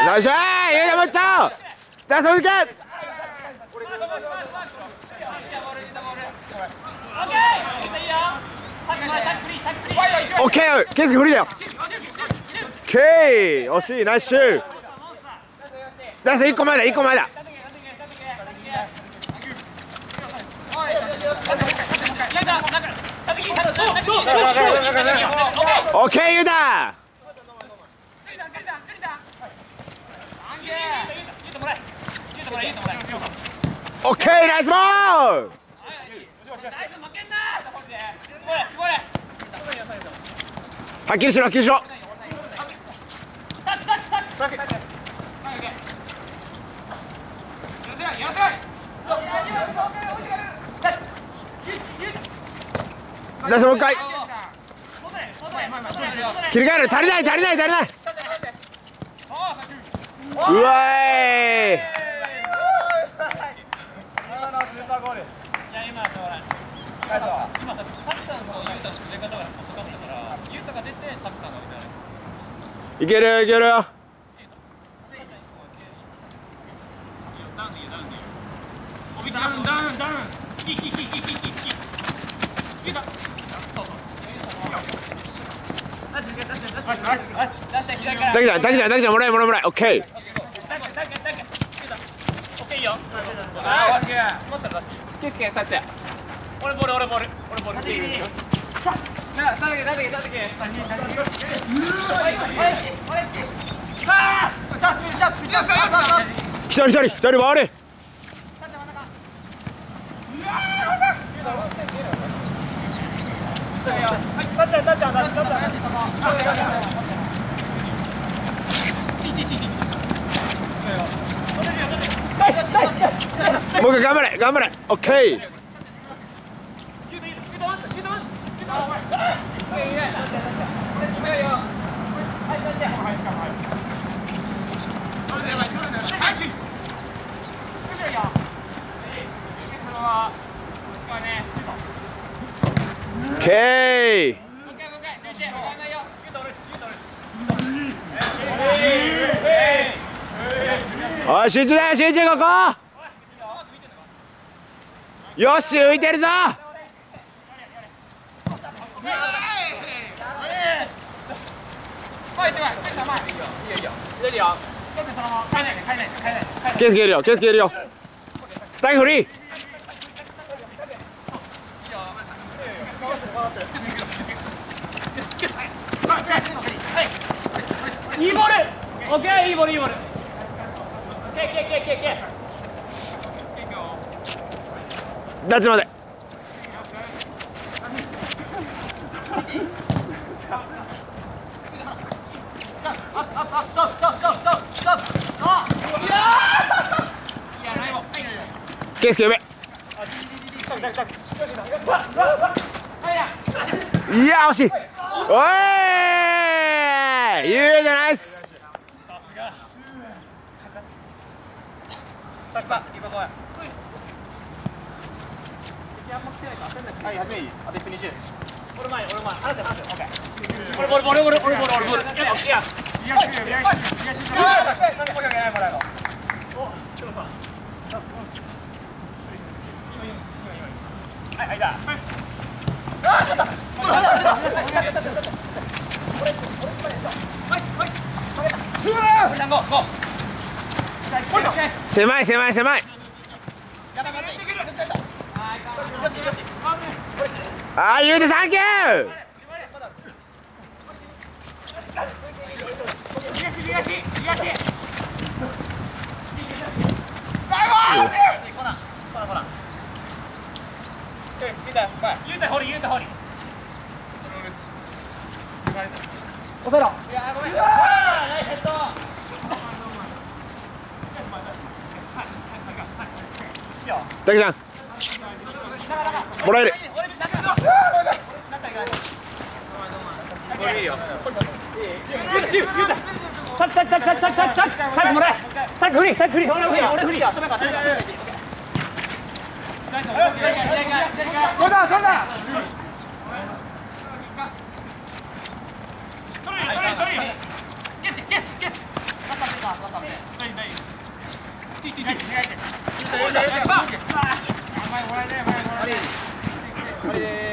よっしゃー、ゆうたもっちゃう。だ、そいけ。オッケー、ケースフリーだよ。オッケー、惜しい、ナイスシュー。だ、1個前だ、1個前だ。オッケー、ゆうた。オッケー、ナイスボール。はっきりしろ、はっきりしろ。出してもう一回。切り替える、足りない、足りない、足りない。うわーい。いけるいけるよ。たけちゃんもらえもらえ。オッケー。俺ボール。一人ボール。もう一回頑張れ。オッケー。オッケー。おい、集中だよ、集中、ここ。よし、浮いてるぞ。ケース蹴るよ。タイフリー。いいボール。オッケー、いいボール。ダッチまで。ケース呼べ。いや、惜しい。おい、ゆうじゃないっす。狭い。ああ、言うてサンキュー。たけちゃんもらえる。 前